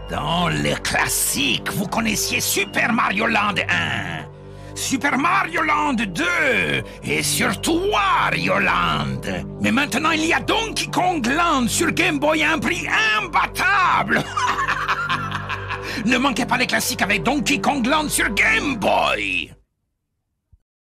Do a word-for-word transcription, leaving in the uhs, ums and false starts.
Dans les classiques, vous connaissiez Super Mario Land un, Super Mario Land deux et surtout Wario Land. Mais maintenant, il y a Donkey Kong Land sur Game Boy à un prix imbattable. Ne manquez pas les classiques avec Donkey Kong Land sur Game Boy.